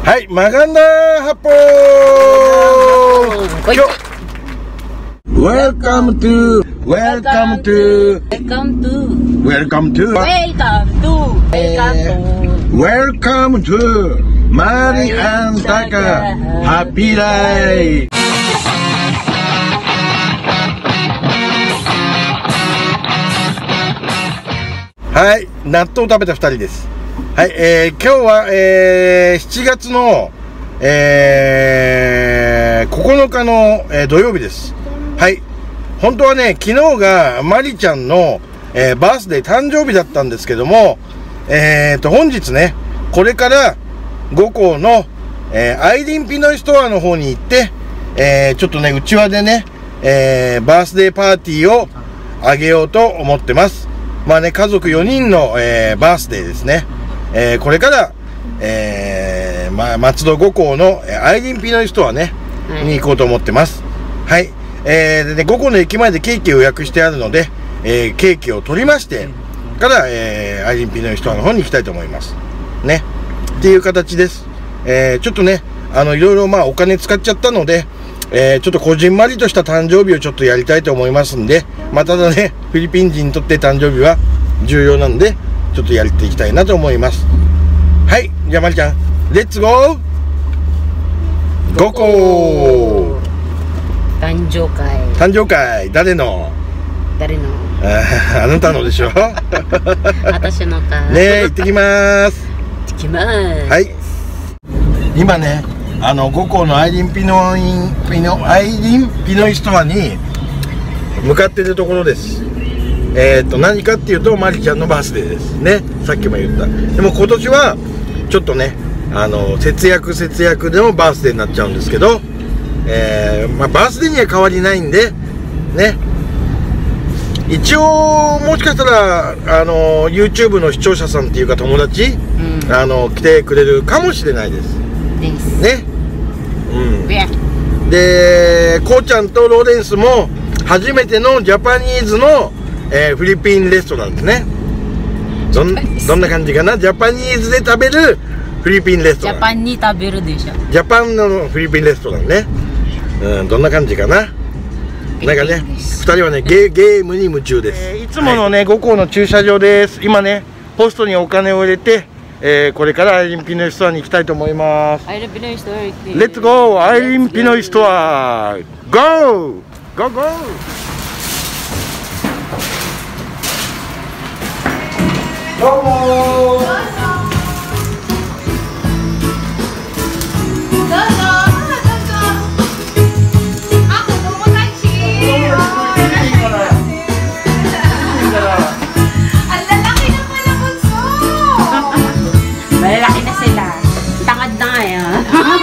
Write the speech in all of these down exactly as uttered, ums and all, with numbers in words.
はい、マガンダ八方。今日 Welcome to Welcome to Welcome to Welcome to Welcome to Welcome to マリアンタカハッピーライフ。はい、納豆を食べたふたりです。はい、えー、今日は、えー、しちがつの、えー、ここのかの、えー、土曜日です。はい、本当はね、昨日がマリちゃんの、えー、バースデー誕生日だったんですけども、えーと、本日ね、これからごこうの、えー、アイリンピノイストアの方に行って、えー、ちょっとね、うちわでね、えー、バースデーパーティーをあげようと思ってます。まあね、家族よにんの、えー、バースデーですね。えー、これから、えー、まあ、松戸ごこうのアイリンピノイストアね、はい、に行こうと思ってます。はい。えー、でね、ごこうの駅前でケーキを予約してあるので、えー、ケーキを取りまして、から、えー、アイリンピノイストアの方に行きたいと思います。ね。っていう形です。えー、ちょっとね、あの、いろいろまあ、お金使っちゃったので、えー、ちょっとこじんまりとした誕生日をちょっとやりたいと思いますんで、まあ、ただね、フィリピン人にとって誕生日は重要なんで、ちょっとやっていきたいなと思います。はい、じゃあまりちゃん、レッツゴーごこう誕生会。 誕生会、誰の？ 誰の？ あ, あなたのでしょ私のか。 ねえ、行ってきまーす。 行ってきまーす。 はい。今ね、あのごこうのアイリンピノインピノアイリンピノイストアに向かっているところです。えっと何かっていうと、マリちゃんのバースデーですね。さっきも言った。でも今年はちょっとね、あの節約節約でのバースデーになっちゃうんですけど、えー、まあバースデーには変わりないんでね。一応もしかしたらあの YouTube の視聴者さんっていうか友達、うん、あの来てくれるかもしれないです。ですね。うん。で、こうちゃんとローレンスも初めてのジャパニーズの、えー、フィリピンレストランですね。どんどんな感じかな。ジャパニーズで食べるフィリピンレストラン。 ジャパンに食べるでしょ。 ジャパンのフィリピンレストランね。うん、どんな感じかな。なんかね、ふたりはね、ゲー、ゲームに夢中です。えー、いつものね、ごこうの駐車場です。今ね、ポストにお金を入れて、えー、これからアイリンピノイストアに行きたいと思います。 アイリンピノイストア。レッツゴーアイリンピノイストア。ゴーゴーゴー。どうもー。 Malalaki na sila. Tangad na nga ah.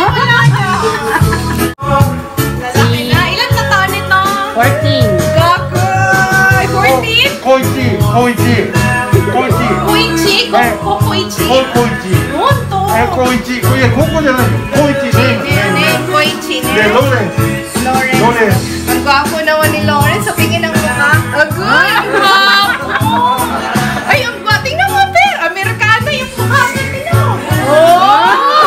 Lalaki na. Ilan na taon nito? fourteen. Kakoy! fourteen? Koichi! Koichi! Koichi! Koichi? Koichi? Koichi! Noto! Eh, Koichi! Kuya, Koko じゃないよ。Koichi! Name, Koichi. De Lawrence! Lawrence. Lawrence! Ang gwapo naman ni Lawrence. Sa tingin ng mukha. Agoy! Ang gwapo! Ay, ang gwapo! Tingnan mo, Per! Amerikano yung mukha niya. Tingnan mo! Oh!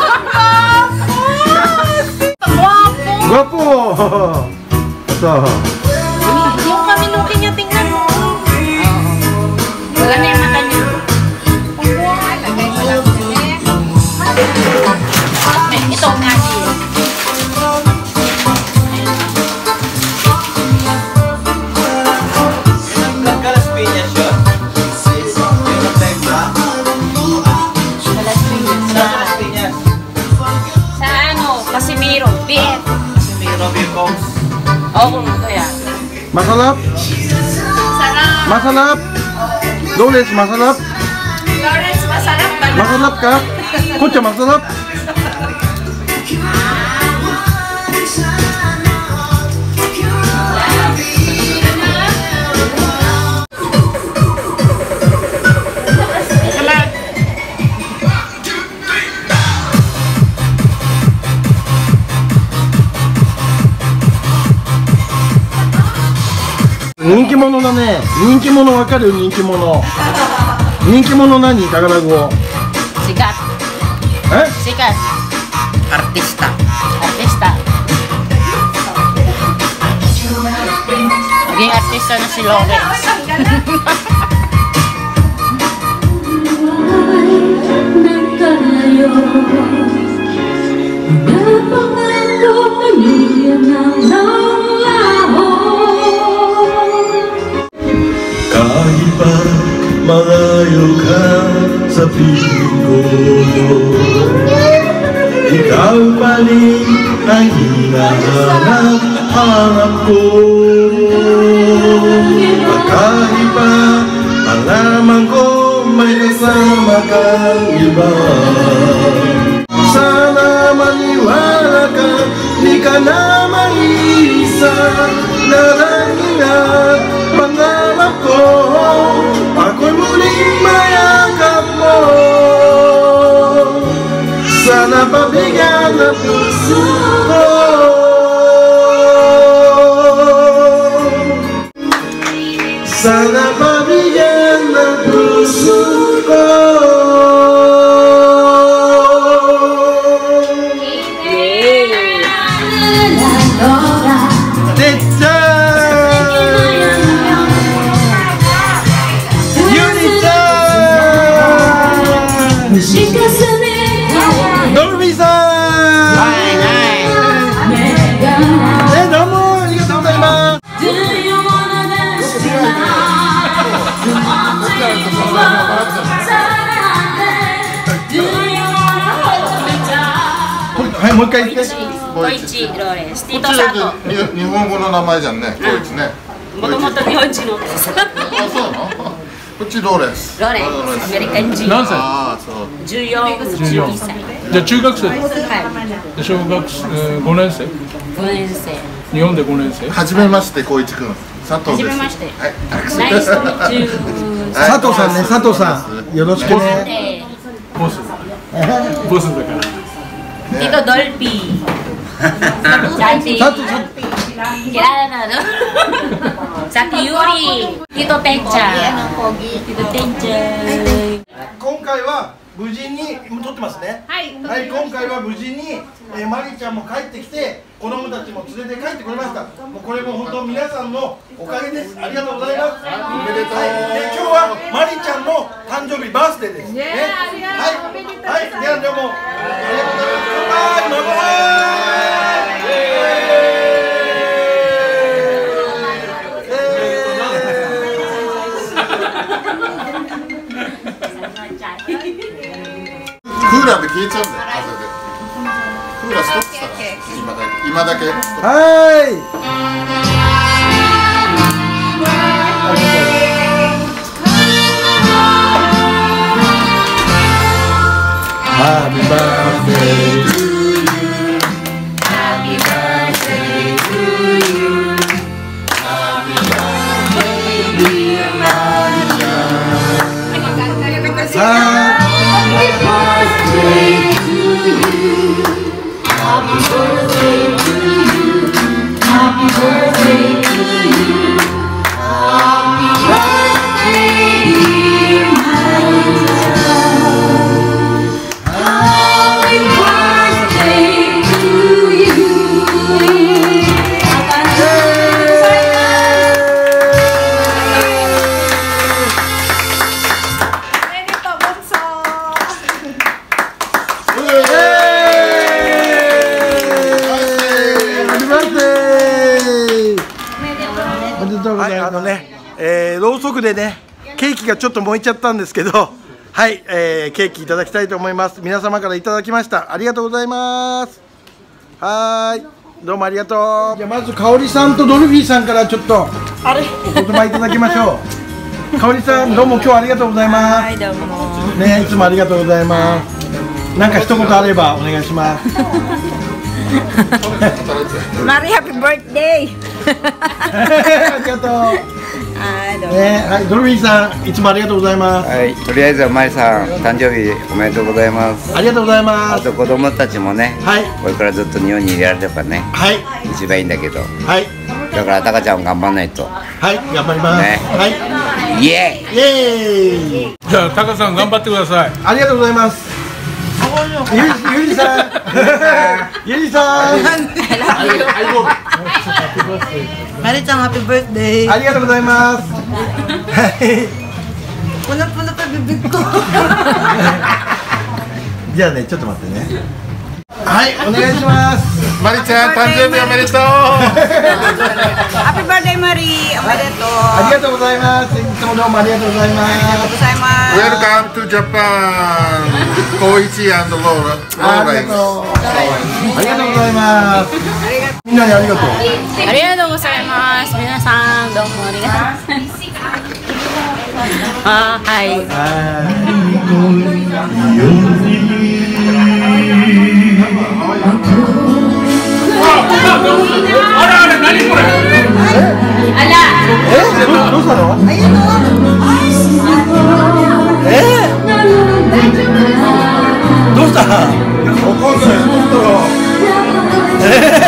Gwapo! Gwapo! Ito. Yung kaminuki niya, tingnan mo. Wala na yung mata niya. Lagay mo lang ulit. Ito nga siya. Sa ano? Casimiro. Beef. Casimiro beef bones. Oo, ito yan. Masarap? Sarap. Masarap? Lawrence, masarap? Lawrence, masarap ba? Masarap ka? Kucha, masarap?人気者だね。人気者わかる？人気者。人気者何？宝語。 Sikat. Eh? Sikat. artista. Artista. Naging artista na si Lawrence. Kahit pa malayo ka sa piling ko, ikaw pa rin ang hinahanap-hanap ko. At kahit pa malaman ko may kasama kang iba, sana maniwala ka, di ka na mag-iisa. Darangin at pangarap ko, ako'y muling mayakap mo. Sana pabigyan ang puso ko. Sana pabigyan ang puso ko. はい、もう一回言って。 コイチローレンス。ティートサト。 日本語の名前じゃんね、こいつね。 もともと日本人の。 あ、そうなの？こっちローレンス。 ローレンス。アメリカ人。 何歳？ ああ、そう。 十四、十二歳。 じゃあ中学生？ はい。 で小学五年生？ 五年生。 日本で五年生？ はじめまして、こいちくん。佐藤です。 はじめまして。 はい。 ナイスとミーチュー。 佐藤さんね、佐藤さん、よろしくね。 ボス。ボスだから。 Tito Dolphy. Sati. Kilala na, no? Sati Yuri. Tito Tencha. Tito Tencha. 今回は無事に撮ってますね。はい。はい、今回は無事に、えー、マリちゃんも帰ってきて、子供たちも連れて帰ってくれました。もうこれも本当皆さんのおかげです。ありがとうございます。おめでとう。はい、で今日はマリちゃんの誕生日バースデーです。ね。はい。はい。ではどうもありがとうございます。バイバイ。 クーラーで消えちゃうんだよ、風で。クーラーストップしたから、今だけ。今だけ。 はーい。Happy birthday to you. Happy birthday to you. Happy birthday dear Maria. Happy birthday to you. Happy birthday to you. Happy birthday to you. Happy birthday dear Maria.はい、あのね、えー、ろうそくでね、ケーキがちょっと燃えちゃったんですけど、はい、えー、ケーキいただきたいと思います。皆様からいただきました。ありがとうございます。はーい、どうもありがとう。じゃあまずかおりさんとドルフィーさんからちょっとお言葉いただきましょう。かおりさん、どうも今日はありがとうございます。 はい、どうも。 ね、いつもありがとうございます。なんか一言あればお願いします。 マリーハッピーバースデー。 ありがとう。 はい、どうも。 ね、はい、ドルフィーさん、いつもありがとうございます。 はい、とりあえずマリさん誕生日おめでとうございます。 ありがとうございます。 あと子供たちもね、 はい、 これからずっと日本にいられればね、 はい、 一番いいんだけど、 はい、 だからタカちゃんも頑張らないと。 はい、頑張ります。 ね、 はい、 イエーイ。 イエーイ。 じゃあタカさん頑張ってください。 ありがとうございます。ゆりゆりさん。 ゆりさん。 マリちゃん、ハッピーバースデー。 ありがとうございます。はい。 ぷぬぷぬぷビビッコ。 じゃあね、ちょっと待ってね。はい、お願いします。 マリちゃん、誕生日おめでとう。 ハッピーバースデーマリー、おめでとう。 ありがとうございます。いつもどうもありがとうございます。 ありがとうございます。 Welcome to Japan. コイチ and ローラ。 ありがとう。ありがとうございます。みんなにありがとう。 ありがとうございます。皆さんどうもありがとうございます。あ、はい。 あらあら、何これ。 あら。 え、どうしたの？え？どうした？お母さん、どうしたの？え？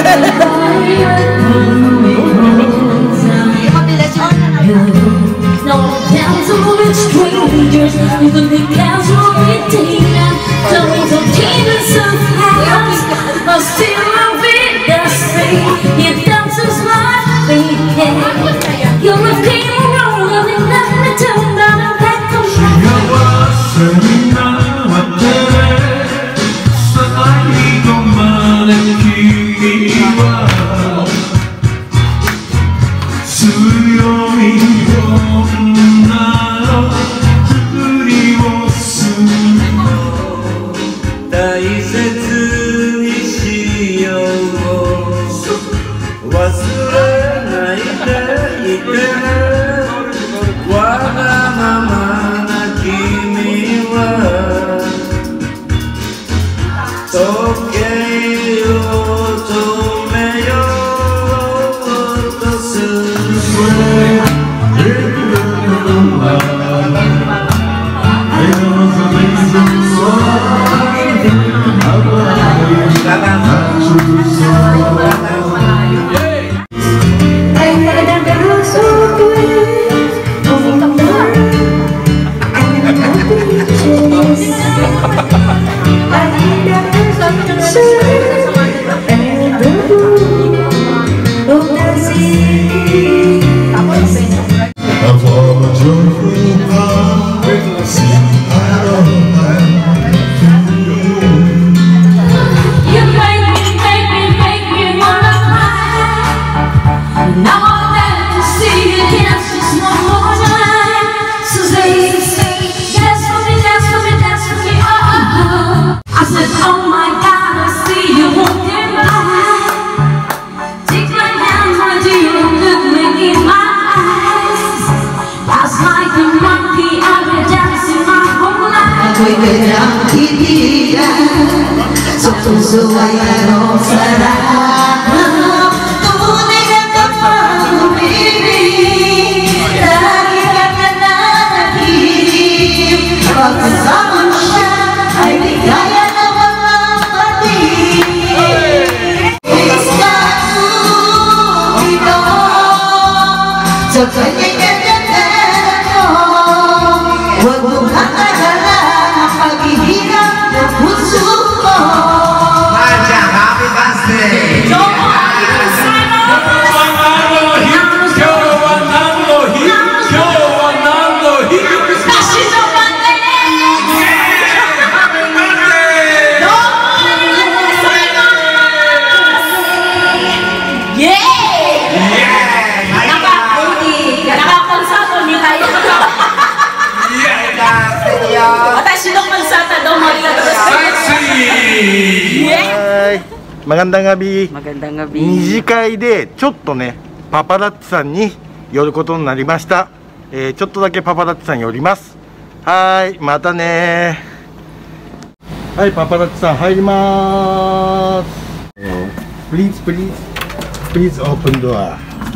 Magandang gabi. Magandang gabi. 二次会でちょっとねパパラッチさんに寄ることになりました。えー、ちょっとだけパパラッチさん寄ります。はーい、またねー。はい、パパラッチさん入りまーす。Please, please, please open door.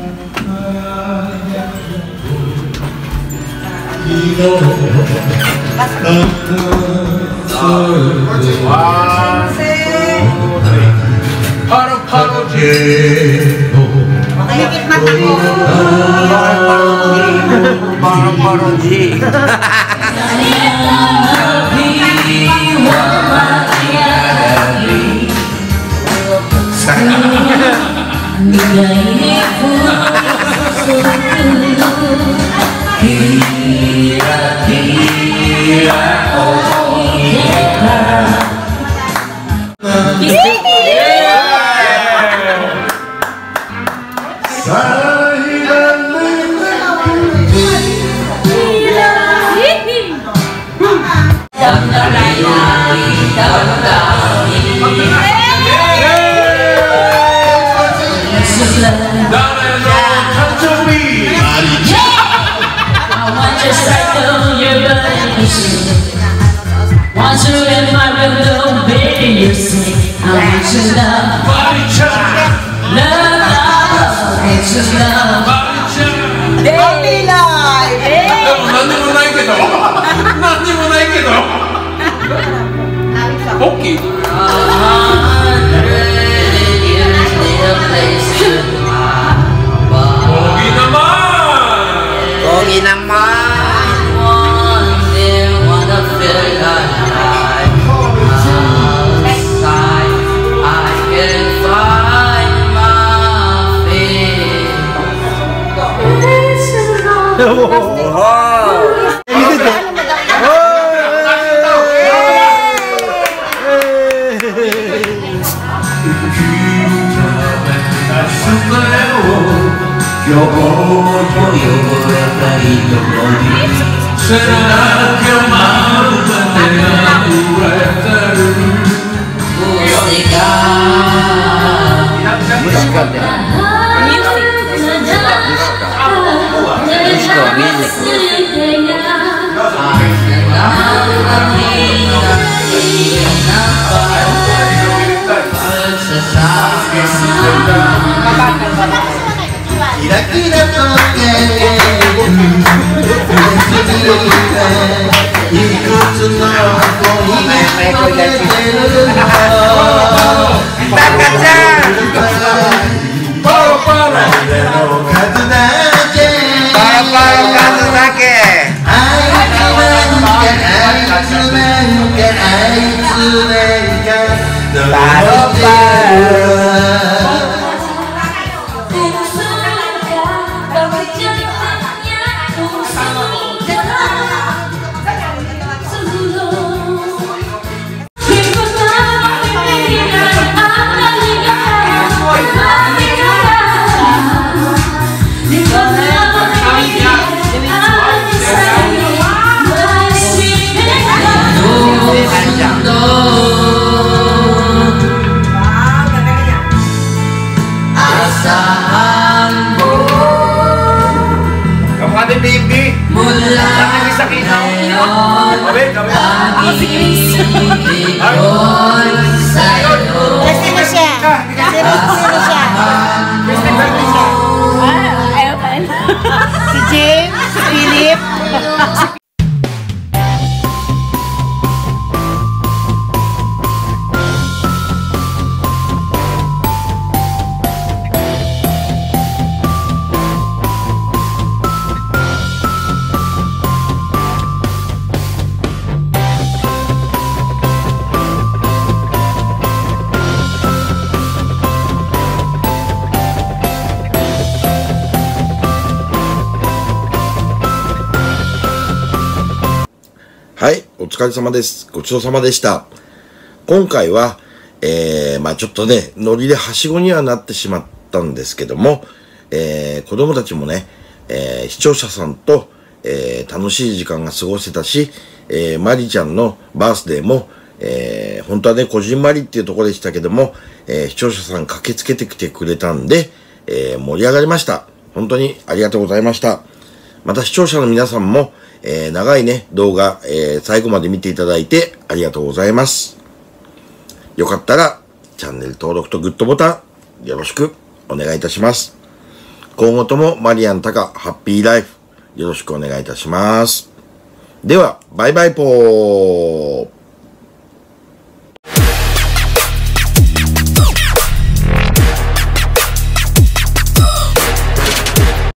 パロパロジー。 Makikit mata ko. Paro paro G. 何にもないけど何にもないけどポッキー Pogi naman. Si James, Philip. はい、お疲れ様です。ごちそうさまでした。今回は、えー、まあちょっとね、ノリではしごにはなってしまったんですけども、えー、子供たちもね、えー、視聴者さんと、えー、楽しい時間が過ごせたし、えー、マリちゃんのバースデーも、えー、本当はね、こじんまりっていうところでしたけども、えー、視聴者さん駆けつけてきてくれたんで、えー、盛り上がりました。本当にありがとうございました。また視聴者の皆さんも、えー、長いね、動画、えー、最後まで見ていただいてありがとうございます。よかったら、チャンネル登録とグッドボタン、よろしくお願いいたします。今後ともマリアンタカハッピーライフ、よろしくお願いいたします。では、バイバイポー。